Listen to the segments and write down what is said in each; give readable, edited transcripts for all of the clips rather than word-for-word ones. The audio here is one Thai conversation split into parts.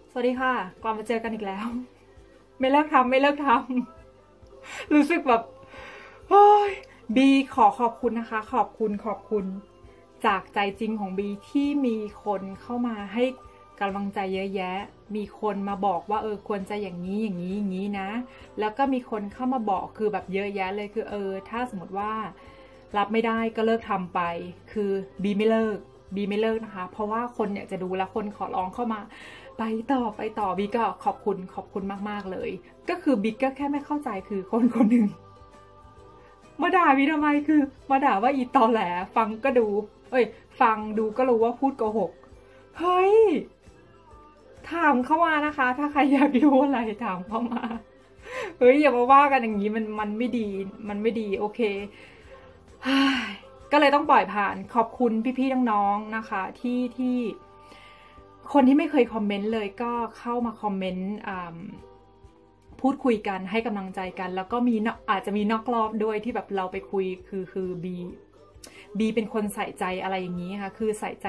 สวัสดีค่ะกลับมาเจอกันอีกแล้วไม่เลิกทำไม่เลิกทำรู้สึกแบบโอ้ยบีขอบคุณนะคะขอบคุณจากใจจริงของบีที่มีคนเข้ามาให้กำลังใจเยอะแยะมีคนมาบอกว่าควรจะอย่างนี้อย่างนี้อย่างนี้นะแล้วก็มีคนเข้ามาบอกคือแบบเยอะแยะเลยคือถ้าสมมติว่ารับไม่ได้ก็เลิกทำไปคือบีไม่เลิกนะคะเพราะว่าคนเนี่ยจะดูแล้วคนขอร้องเข้ามาไปต่อบีก็ขอบคุณมากๆเลยก็คือบีก็แค่ไม่เข้าใจคือคนคนหนึ่งมาด่าบีทำไมคือมาด่าว่าอีตอแหลฟังก็ดูฟังดูก็รู้ว่าพูดโกหกเฮ้ยถามเข้ามานะคะถ้าใครอยากรู้อะไรถามเข้ามาเฮ้ยอย่ามาว่ากันอย่างนี้มันไม่ดีมันไม่ดีโอเคก็เลยต้องปล่อยผ่านขอบคุณพี่ๆน้องๆนะคะที่คนที่ไม่เคยคอมเมนต์เลยก็เข้ามาคอมเมนต์พูดคุยกันให้กำลังใจกันแล้วก็อาจจะมีนอกรอบด้วยที่แบบเราไปคุยคือบีเป็นคนใส่ใจอะไรอย่างนี้ค่ะคือใส่ใจ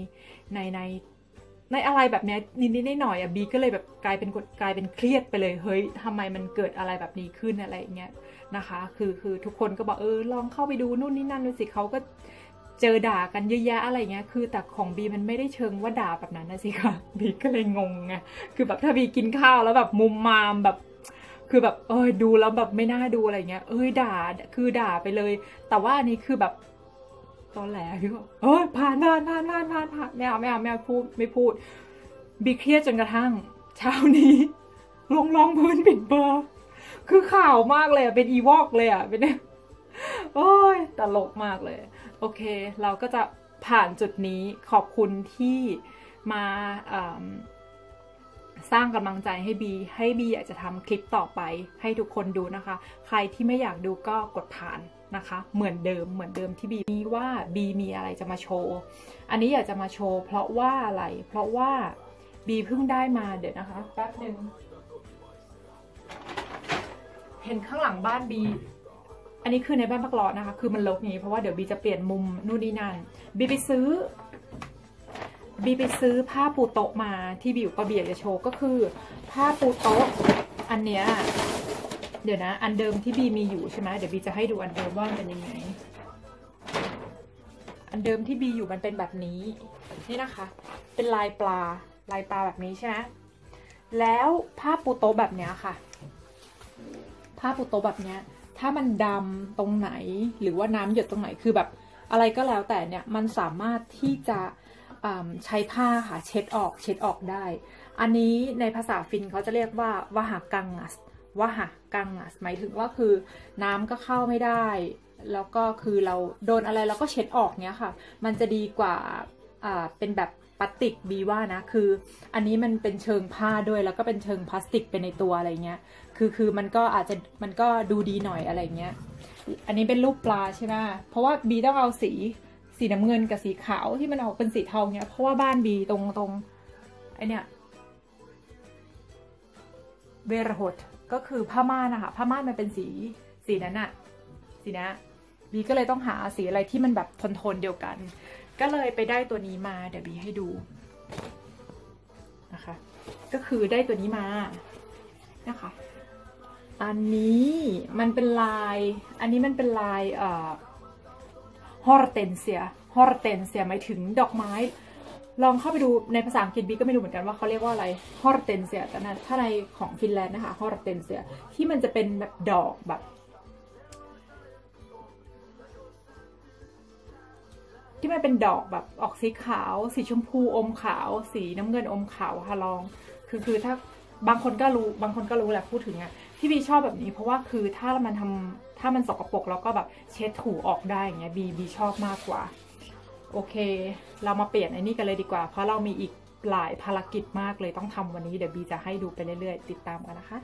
ในอะไรแบบนี้นิดๆหน่อยๆบีก็เลยแบบกลายเป็นเครียดไปเลยเฮ้ยทำไมมันเกิดอะไรแบบนี้ขึ้นอะไรอย่างเงี้ยนะคะคือทุกคนก็บอกลองเข้าไปดูนู่นนี่นั่นดูสิเขาก็เจอด่ากันเยอะแยะอะไรเงี้ยคือแต่ของบีมันไม่ได้เชิงว่าด่าแบบนั้นนะสิคะบีก็เลยงงไงคือแบบถ้าบีกินข้าวแล้วแบบมุมมามแบบคือแบบดูแล้วแบบไม่น่าดูอะไรเงี้ยด่าคือด่าไปเลยแต่ว่าอันนี้คือแบบตอนแหลพี่ก็ผ่านไม่เอาพูดไม่พูดบีเครียดจนกระทั่งเช้านี้ลองพื้นปิดเบอร์คือข่าวมากเลยเป็นอีวอกเลยเป็นเนี่ยตลกมากเลยโอเคเราก็จะผ่านจุดนี้ขอบคุณที่มาสร้างกำลังใจให้บีอยากจะทำคลิปต่อไปให้ทุกคนดูนะคะใครที่ไม่อยากดูก็กดผ่านนะคะเหมือนเดิมที่บีว่าบีมีอะไรจะมาโชว์อันนี้อยากจะมาโชว์เพราะว่าอะไรเพราะว่าบีเพิ่งได้มาเดี๋ยวนะคะแป๊บนึงเห็นข้างหลังบ้านบีอันนี้คือในบ้านพักร้อนนะคะคือมันรกอย่างนี้เพราะว่าเดี๋ยวบีจะเปลี่ยนมุมนู่นนี่นั่นบีไปซื้อผ้าปูโต๊ะมาที่บีอยู่กระเบียดจะโชว์ก็คือผ้าปูโต๊ะอันเนี้ยเดี๋ยวนะอันเดิมที่บีมีอยู่ใช่ไหมเดี๋ยวบีจะให้ดูอันเดิมว่ามันเป็นยังไงอันเดิมที่บีอยู่มันเป็นแบบนี้นี่นะคะเป็นลายปลาแบบนี้ใช่ไหมแล้วผ้าปูโต๊ะแบบเนี้ยค่ะผ้าปูโต๊ะแบบเนี้ยถ้ามันดำตรงไหนหรือว่าน้ำหยดตรงไหนคือแบบอะไรก็แล้วแต่เนี่ยมันสามารถที่จะใช้ผ้าค่ะเช็ดออกได้อันนี้ในภาษาฟินเขาจะเรียกว่าวะหะกังงัสหมายถึงว่าคือน้ำก็เข้าไม่ได้แล้วก็คือเราโดนอะไรเราก็เช็ดออกเนี้ยค่ะมันจะดีกว่าเป็นแบบพลาสติกบีว่านะคืออันนี้มันเป็นเชิงผ้าด้วยแล้วก็เป็นเชิงพลาสติกเป็นในตัวอะไรเงี้ยคือมันก็อาจจะมันก็ดูดีหน่อยอะไรเงี้ยอันนี้เป็นรูปปลาใช่ไหมเพราะว่าบีต้องเอาสีน้ำเงินกับสีขาวที่มันออกเป็นสีเทาเนี้ยเพราะว่าบ้านบีตรงไอเนี้ยเวรหดก็คือผ้าม่านนะคะผ้าม่านมันเป็นสีนั้นอะสีนะบีก็เลยต้องหาสีอะไรที่มันแบบทนเดียวกันก็เลยไปได้ตัวนี้มาเดี๋ยวบีให้ดูนะคะก็คือได้ตัวนี้มานะคะอันนี้มันเป็นลายอันนี้มันเป็นลายฮอร์เทนเซียหมายถึงดอกไม้ลองเข้าไปดูในภาษาอังกฤษบีก็ไม่รู้เหมือนกันว่าเขาเรียกว่าอะไรฮอร์เทนเซียแต่ถ้าในของฟินแลนด์นะคะฮอร์เทนเซียที่มันจะเป็นแบบดอกแบบที่มันเป็นดอกแบบออกสีขาวสีชมพูอมขาวสีน้ำเงินอมขาวค่ะลองคือถ้าบางคนก็รู้แหละพูดถึงอะที่บีชอบแบบนี้เพราะว่าคือถ้ามันสกปรกแล้วก็แบบเช็ดถูออกได้อย่างเงี้ยบีชอบมากกว่าโอเคเรามาเปลี่ยนไอ้นี่กันเลยดีกว่าเพราะเรามีอีกหลายภารกิจมากเลยต้องทำวันนี้เดี๋ยวบีจะให้ดูไปเรื่อยๆติดตามกันนะคะ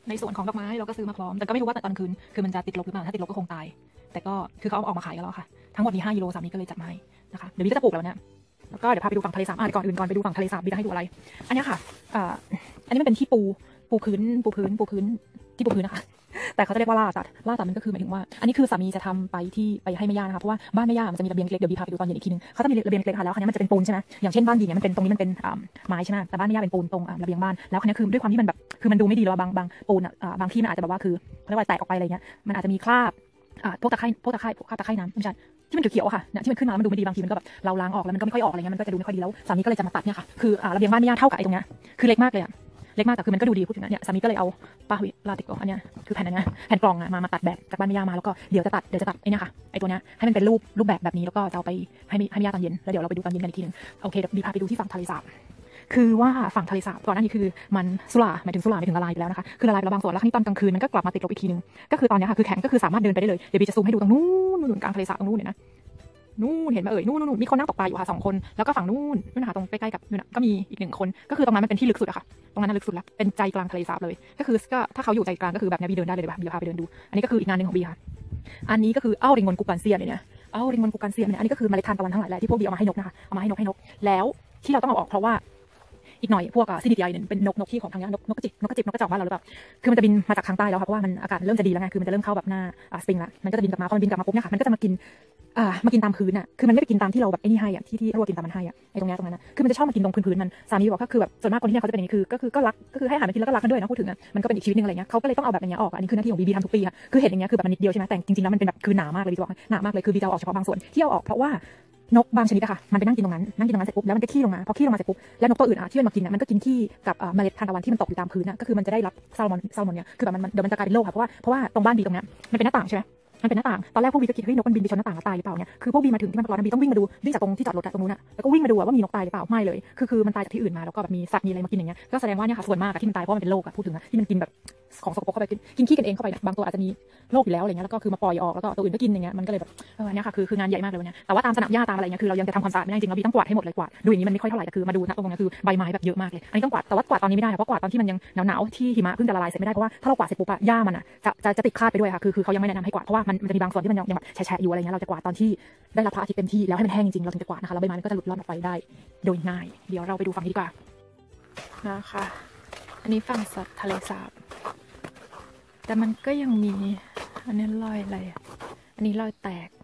ในส่วนของดอกไม้เราก็ซื้อมาพร้อมแต่ก็ไม่รู้ว่าตอนคืนคือมันจะติดลบหรือเปล่าถ้าติดลบก็คงตายแต่ก็คือเขาเอาออกมาขายกันแล้วค่ะทั้งหมดมี5 กิโลสามีก็เลยจัดมาให้นะคะเดี๋ยวบีก็จะปลูกแล้วเนี่ยแล้วก็เดี๋ยวพาไปดูฝั่งทะเลสาบก่อนอื่นก่อนไปดูฝั่งทะเลสาบบีจะให้ดูอะไรอันนี้ค่ะอันนี้มันเป็นที่ปูพื้นที่ปูพื้นนะคะแต่เขาจะเรียกว่าล่าสัตว์มันก็คือหมายถึงว่าอันนี้คือสามีจะทำไปให้แม่ย่านะคะเพราะว่าบ้านแม่ย่ามันจะมีระเบียงเล็กเดี๋ยวบีพาไปดูตอนเย็นอีกทีนึงเขาจะมีระเบียงเล็กค่ะแล้วคราวนี้มันจะเป็นปูนใช่ไหมอย่างเช่นบ้านบีเนี่ยมันเป็นตรงนี้มันเป็นไม้ใช่ไหมแต่บ้านแม่ย่าเป็นปูนตรงระเบียงบ้านแล้วคราวนี้คือด้วยความที่มันแบบคือมันดูไม่ดีแล้วบางปูนบางที่มันอาจจะแบบว่าคือเขาเรียกว่าแตกออกไปอะไรเงี้ยมันอาจจะมีคราบพวกตะไคร่น้ำไม่ใช่ที่มันเขียวๆค่ะเนี่ยที่มันขึ้นมามันดูไม่ดีบางทีมันก็แบบเราล้างออกแล้วมันก็ไม่ค่อยออกอะไรเงี้ยมันก็จะดูไม่ค่อยดีแล้วสามีก็เลยจะมาตัดเนี่ยค่ะคือระเบียงบ้านแม่ย่าเท่ากับไอ้ตรงเนี้ยคือเล็กมากเลยเล็กมากแต่คือมันก็ดูดีพูดถึงเนี่ยสามีก็เลยเอาป้าหุยลาติกอันเนี้ยคือแผ่นอันเนี้ยแผ่นกล่องมาตัดแบบจากบ้านแม่ย่ามาแล้วก็เดี๋ยวจะตัดไอ้เนี่ยค่ะไอ้ตัวเนี้ยให้มันเป็นรูปแบบนี้แล้วก็จะเอาไปให้แม่ย่าตอนเย็นแล้วเดี๋ยวเราไปดูตอนเย็นกันอีกทีนึงโอเคเดี๋ยวบีพาไปดูที่ฝั่งทะเลสาบคือว่าฝั่งทะเลสาบก่อนหน้านี้คือมันสุราหมายถึงละลายไปแล้วนะคะคือละลายไปแล้วบางส่วนแล้วคราวนี้ตอนกลางคืนมันก็กลับมาติดลบอีกทีนึงก็คือตอนนี้ค่ะคือแข็งก็คือสามารถเดินไปได้เลยเดี๋ยวบีจะซูมให้ดูตรงนู้นกลางทะเลสาบตรงนู้นเนี่ยนะนู่นเห็นไหมนู่นมีคนนั่งตกปลาอยู่ค่ะ2 คนแล้วก็ฝั่งนู่นนะคะตรงใกล้ๆกับนู่นก็มีอีก1 คนก็คือตรงนั้นมันเป็นที่ลึกสุดอะค่ะตรงนั้นลึกสุดแล้วเป็นใจกลางทะเลสาบเลยก็ถ้าเขาอยู่ใจกลางก็คือแบบนี้บีเดินได้เลยบีพาไปเดินดูอันนี้ก็คืออีกงานหนึ่งของบีค่ะอันนี้ก็คือริงมอนกุกันเซียนเนี่ยริงมอนกุกันเซียนเนี่ยอันนี้ก็คือเมล็ดทานตะวันทั้งหลายแหละที่พวกบีเอามาให้นกนะคะเอามาให้นกแล้วที่เราต้องเอาออกเพราะว่าอีกหน่อยพวกซินิติไอเนี่ยเป็นนกที่ของทางนี้นกกระจอกบ้านเราหรือเปล่าคือมันจะบินมาจากทางใต้แล้วค่ะเพราะว่ามันอากาศเริ่มจะดีแล้วไงคือมันจะเริ่มเข้าแบบหน้าสปริงละมันก็จะบินกลับมาพอมันบินกลับมาปุ๊บเนี่ยค่ะมันก็จะมากินตามพื้นอ่ะคือมันไม่ไปกินตามที่เราแบบไอ้นี่ให้อ่ะที่รัวกินตามมันให้อ่ะไอ้ตรงนั้นคือมันจะชอบมากินตรงพื้นมันสามีบอกก็คือแบบส่วนมากคนที่เนี่ยเขาจะเป็นอย่างนี้ก็รักก็คือให้อาหารมันกินแล้วก็รักกันด้วยนะพูดถึงอ่ะมันก็เป็นอีกชีวิตนึงอะไรเงี้ยเขาก็เลยต้องเอาแบบอย่างเงี้ยออกอันนี้คือหน้าที่ของบีทำทุกปีค่ะคือเห็นอย่างเงี้ยคือแบบมันนิดเดียวใช่ไหมแต่จริงๆแล้วมันเป็นแบบคือหนามากเลยบีบอกหนามากเลยคือบีจะเอาออกเฉพาะบางส่วนที่เอาออกเพราะว่านกบางชนิดอะค่ะมันไปนั่งกินตรงนั้นเสร็จปุ๊บแล้วมันก็ขี้ลงมาพอขี้ลงมาเสร็จปุ๊บแล้วนกตัวอื่นอะที่มันมากินอะมันก็กินขี้กับเมล็ดทานตะวันที่มันตกอยู่ตามพื้นอะก็คือมันจะได้รับซาลมอนเนี่ยคือแบบมันเดี๋ยวมันจะกลายเป็นโรคค่ะเพราะว่าตรงบ้านบีตรงเนี้ยมันเป็นหน้าต่างใช่ไหมมันเป็นหน้าต่างตอนแรกพวกบีก็คิดเฮ้ยนกมันบินไปชนหน้าต่างแล้วตายหรือเปล่าเนี่ยคือพวกบีมาถึงที่มันร้อนบีต้องวิ่งมาดูวิ่งจากตรงที่จอดรถตรงนู้นอะแล้วก็วิ่งมาดูว่ามีนกตายหรือเปล่าไม่เลยคือมันตายจากที่อื่นมาแล้วก็แบบมีสัตว์มีอะไรมากินอย่างเงี้ยก็แสดงว่าเนี่ยค่ะส่วนมากที่มันตายเพราะมันเป็นโรคพูดถึงที่มันกินแบบของสกปรกเข้าไปกินขี้กันเองเข้าไปเนี่ยบางตัวอาจจะมีโรคอยู่แล้วอะไรเงี้ยแล้วก็คือมาปล่อยออกแล้วก็ตัวอื่นก็กินอย่างเงี้ยมันก็เลยแบบเนี่ยค่ะคืองานใหญ่มากเลยเนี่ยแต่ว่าตามสนามหญ้าตามอะไรเงี้ยคือเรายังจะทำความสะอาดไม่ได้จริงเราบีต้องกวาดให้หมดเลยกวาดดูอย่างนี้มันไม่ค่อยเท่าไหร่แต่คือมาดูนะตรงนี้คือใบไม้แบบเยอะมากเลยอันนี้ต้องกวาดแต่ว่ากวาดตอนนี้ไม่ได้เพราะกวาดตอนที่มันยังหนาวที่หิมะเพิ่งจะละลายเสร็จไม่ได้เพราะว่าถ้าเรากวาดเสร็จปุ๊บหญ้ามันจะติดคราบไปด้วยค่ะคือเขายังไม่แนะนำให้กวาดเพราะว่ามันจะมีบางส่วนที่มันยังแบบแฉะอยู่อะไรเงี้ยเราจะกวาดตอนที่ได้รับพระอาทิตย์เต็มที่แล้วให้มันแห้งจริงเราถึงจะกวาดนะคะแล้วใบไม้มันก็จะหลุดร่อนออกไปได้โดยง่ายเดี๋ยวเราไปดูฝั่งนี้ดีกว่านะคะอันนี้ฝั่งสัตว์ทะเลสาบแต่มันก็ยังมีอันนี้รอยอะไรอันนี้รอยแตก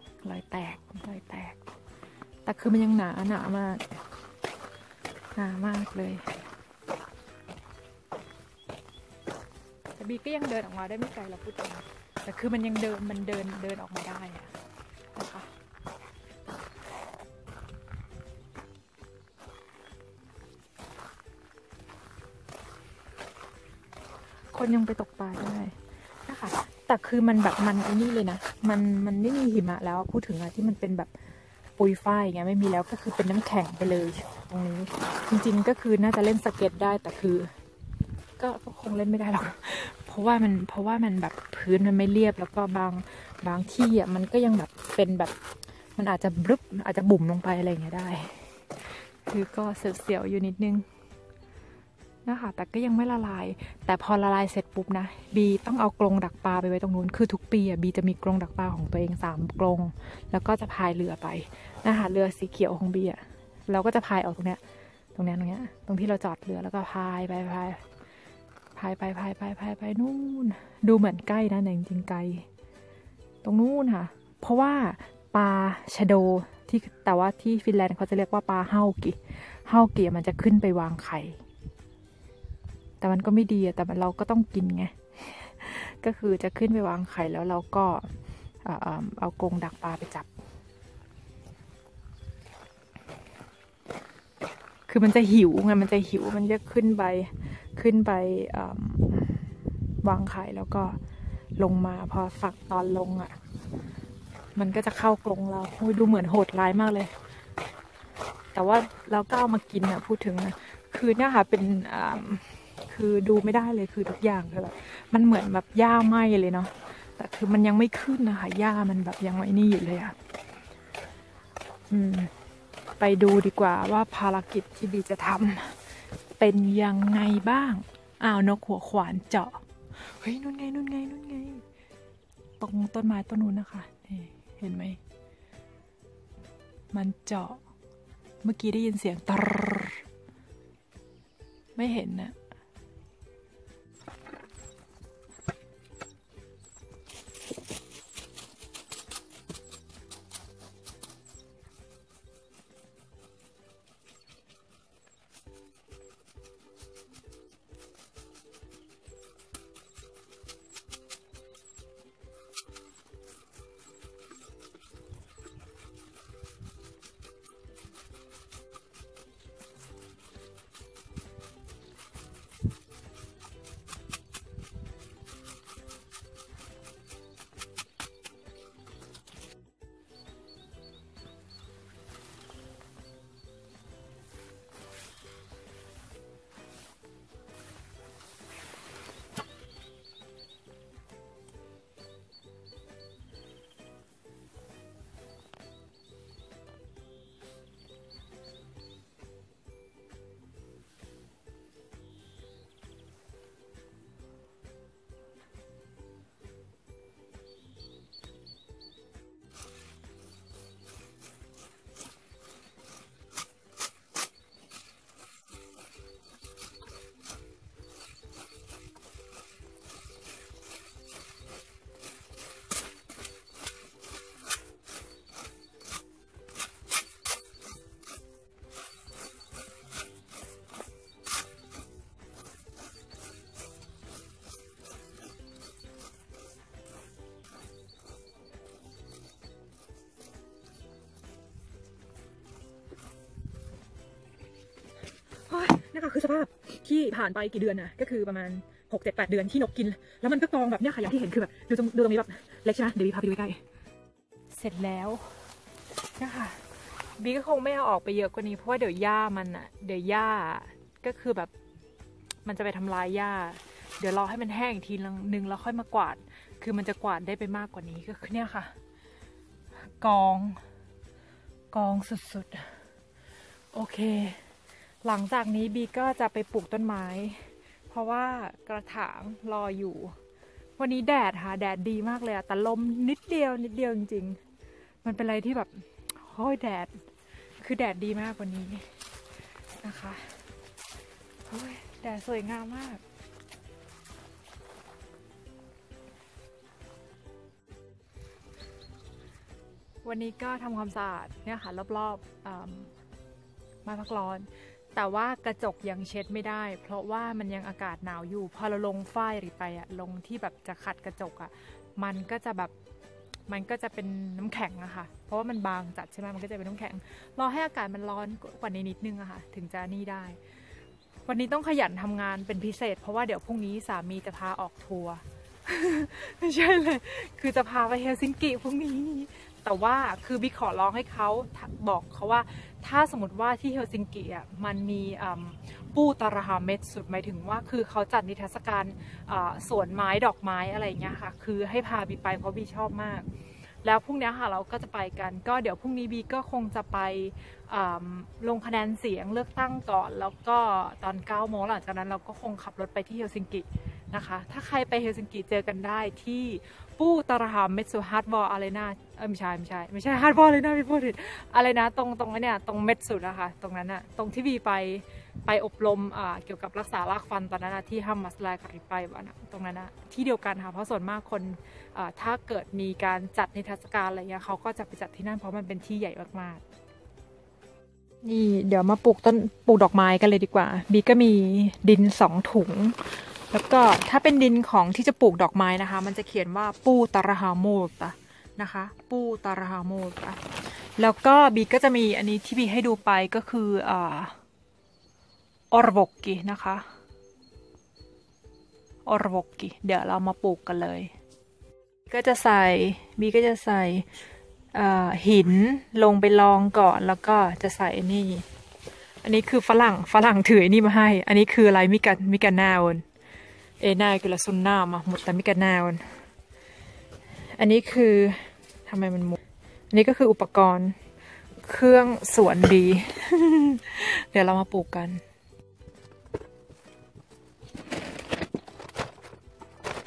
แต่คือมันยังหนามากเลยแต่บีก็ยังเดินออกมาได้ไม่ไกลเราพูดถึงแต่คือมันยังเดินออกมาได้นะคะคนยังไปตกปลาได้นะคะแต่คือมันแบบมันไอ้นี่เลยนะมันไม่มีหิมะแล้วพูดถึงอะที่มันเป็นแบบปุยฝ้ายไงไม่มีแล้วก็คือเป็นน้ำแข็งไปเลยตรงนี้จริงๆก็คือน่าจะเล่นสเก็ตได้แต่คือก็คงเล่นไม่ได้หรอกเพราะว่ามันแบบพื้นมันไม่เรียบแล้วก็บางที่อ่ะมันก็ยังแบบเป็นแบบมันอาจจะบุ่มลงไปอะไรอย่างเงี้ยได้คือก็เสียวๆอยู่นิดนึงนะคะแต่ก็ยังไม่ละลายแต่พอละลายเสร็จปุ๊บนะบีต้องเอากรงดักปลาไปไว้ตรงนู้นคือทุกปีอ่ะบีจะมีกรงดักปลาของตัวเอง3 กรงแล้วก็จะพายเรือไปนะคะเรือสีเขียวของบีอ่ะเราก็จะพายออกตรงเนี้ยตรงที่เราจอดเรือแล้วก็พายไปนู่นดูเหมือนใกล้นะแต่จริงๆไกลตรงนู้นค่ะเพราะว่าปลาชะโดแต่ว่าที่ฟินแลนด์เขาจะเรียกว่าปลาเฮากิมันจะขึ้นไปวางไข่แต่มันก็ไม่ดีแต่เราก็ต้องกินไงก็คือจะขึ้นไปวางไข่แล้วเราก็เอากรงดักปลาไปจับคือมันจะหิวไงมันจะขึ้นไปวางไข่แล้วก็ลงมาพอฝักตอนลงอ่ะมันก็จะเข้ากรงเราดูเหมือนโหดร้ายมากเลยแต่ว่าเราก็เอามากินอ่ะพูดถึงนะคือเนี่ยค่ะเป็นคือดูไม่ได้เลยคือทุกอย่างคือแบบมันเหมือนแบบหญ้าไหม้เลยเนาะแต่คือมันยังไม่ขึ้นนะคะหญ้ามันแบบยังไม่นี่อยู่เลยอ่ะไปดูดีกว่าว่าภารกิจที่บีจะทำเป็นยังไงบ้างนกหัวขวานเจาะเฮ้ยนู่นไงนู่นไงนู่นไงตรงต้นไม้ต้นนู้นนะคะนี่เห็นไหมมันเจาะเมื่อกี้ได้ยินเสียงตรไม่เห็นนะนี่ค่ะคือสภาพที่ผ่านไปกี่เดือนนะก็คือประมาณ6-7-8 เดือนที่นกกินแล้วมันก็กองแบบเนี้ยค่ะอย่างที่เห็นคือแบบดูตรงนี้แบบเล็กใช่ไหมเดี๋ยวบีพาไปดูใกล้เสร็จแล้วนะคะบีก็คงไม่เอาออกไปเยอะกว่านี้เพราะว่าเดี๋ยวหญ้ามันอ่ะเดี๋ยวหญ้าก็คือแบบมันจะไปทำลายหญ้าเดี๋ยวรอให้มันแห้งอีกทีนึงแล้วค่อยมากวาดคือมันจะกวาดได้ไปมากกว่านี้ก็คือเนี่ยค่ะกองสุดๆโอเคหลังจากนี้บีก็จะไปปลูกต้นไม้เพราะว่ากระถางรออยู่วันนี้แดดค่ะแดดดีมากเลยอะแต่ลมนิดเดียวจริงๆมันเป็นอะไรที่แบบโอ้ยแดดคือแดดดีมากวันนี้นะคะโอ้ยแดดสวยงามมากวันนี้ก็ทำความสะอาดเนี่ยค่ะรอบๆมาพักร้อนแต่ว่ากระจกยังเช็ดไม่ได้เพราะว่ามันยังอากาศหนาวอยู่พอเราลงฝ้ายหรือไปอะลงที่แบบจะขัดกระจกอะมันก็จะเป็นน้ำแข็งอะค่ะเพราะว่ามันบางจัดใช่ไหมมันก็จะเป็นน้ำแข็งรอให้อากาศมันร้อนกว่านี้นิดนึงอะค่ะถึงจะนี่ได้วันนี้ต้องขยันทำงานเป็นพิเศษเพราะว่าเดี๋ยวพรุ่งนี้สามีจะพาออกทัวร์ ไม่ใช่เลยคือจะพาไปเฮลซิงกิพรุ่งนี้แต่ว่าคือบิ๊กขอร้องให้เขาบอกเขาว่าถ้าสมมติว่าที่เฮลซิงกิอ่ะมันมีปูตาราฮาเมดสุดหมายถึงว่าคือเขาจัดนิทรรศการสวนไม้ดอกไม้อะไรเงี้ยค่ะคือให้พาบีไปเพราะบีชอบมากแล้วพรุ่งนี้ค่ะเราก็จะไปกันก็เดี๋ยวพรุ่งนี้บีก็คงจะไปลงคะแนนเสียงเลือกตั้งก่อนแล้วก็ตอน9 โมงหลังจากนั้นเราก็คงขับรถไปที่เฮลซิงกินะคะถ้าใครไปเฮลซิงกิเจอกันได้ที่ปูตาราฮามเมตซูฮาร์ดบอลอะไรนะไม่ใช่ฮาร์ดบอลเลยนะพี่พูดผิดอะไรนะตรงนี้เนี่ยตรงเมตซูนะคะตรงนั้นอะตรงที่บีไปอบรมเกี่ยวกับรักษารากฟันตอนนั้นที่ฮัมมัสไลคาริไปวะนะตรงนั้นนะที่เดียวกันค่ะเพราะส่วนมากคนถ้าเกิดมีการจัดนิทรรศการอะไรเงี้ยเขาก็จะไปจัดที่นั่นเพราะมันเป็นที่ใหญ่มากๆนี่เดี๋ยวมาปลูกดอกไม้กันเลยดีกว่าบีก็มีดิน2 ถุงแล้วก็ถ้าเป็นดินของที่จะปลูกดอกไม้นะคะมันจะเขียนว่าปูตาราฮาโมตะนะคะปูตาราฮาโมตะแล้วก็บีก็จะมีอันนี้ที่บีให้ดูไปก็คือออร์วกกินะคะออร์วกกิเดี๋ยวเรามาปลูกกันเลยบีก็จะใส่หินลงไปลองก่อนแล้วก็จะใส่อันนี้คือฝรั่งถืออันนี้มาให้อันนี้คืออะไรมิกานาวนน่ากุลซุนนามาหมดแต่มิกานาวนอันนี้คือทำไมมันหมดอันนี้ก็คืออุปกรณ์เครื่องสวนบี เดี๋ยวเรามาปลูกกัน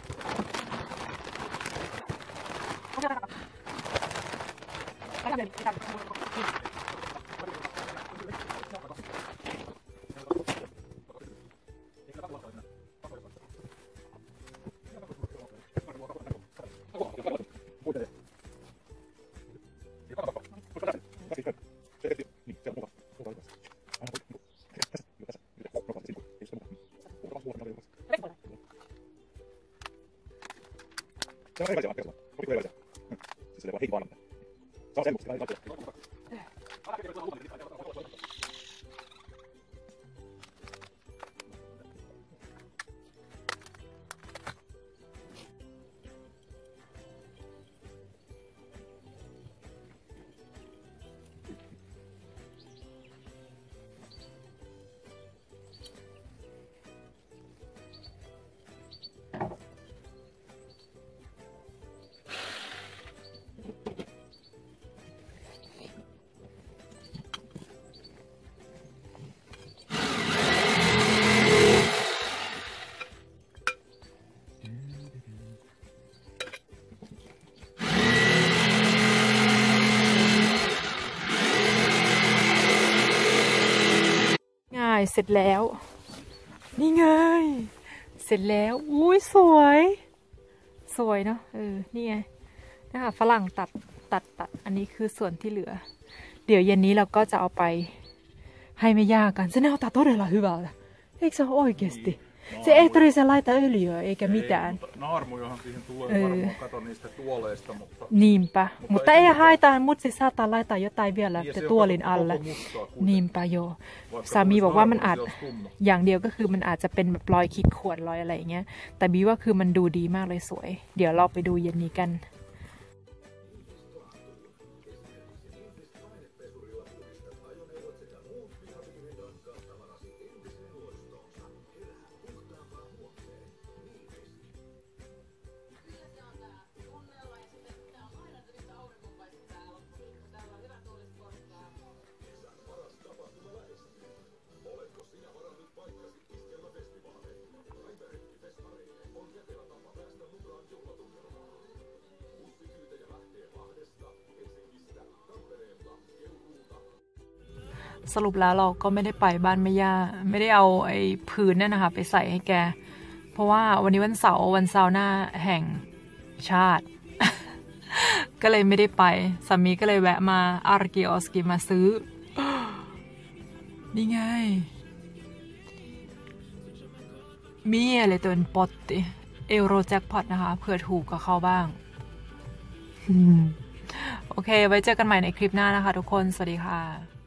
เสร็จแล้วนี่ไงเสร็จแล้วอุ้ยสวยสวยเนาะนี่ไงนะคะฝรั่งตัดอันนี้คือส่วนที่เหลือเดี๋ยวเย็นนี้เราก็จะเอาไปให้แม่ย่ากันse näyttää todella hyvältä eikö se ole oikeasti se ei tarvitse laittaa öljyä eikä mitään naarmujahan siihen tulee varmaan kato niistä tuoleista mutta niinpä mutta ei haittaa mutta se saattaa laittaa jotain vielä tuolin alle niinpä jooสามีบอกว่ามันอาจอย่างเดียวก็คือมันอาจจะเป็นแบบรอยขีดข่วนรอยอะไรอย่างเงี้ยแต่บีว่าคือมันดูดีมากเลยสวยเดี๋ยวเราไปดูเย็นนี้กันสรุปแล้วเราก็ไม่ได้ไปบ้านแม่ย่าไม่ได้เอาไอ้พื้นนั่นนะคะไปใส่ให้แกเพราะว่าวันนี้วันเสาร์หน้าแห่งชาติ ก็เลยไม่ได้ไปสามีก็เลยแวะมาอาร์กิออสกิมาซื้อ นี่ไงมีอะไรตัวเป็นปอตติเอโรแจ็คพอตนะคะเผื่อถูกกับเขาบ้าง โอเคไว้เจอกันใหม่ในคลิปหน้านะคะทุกคนสวัสดีค่ะ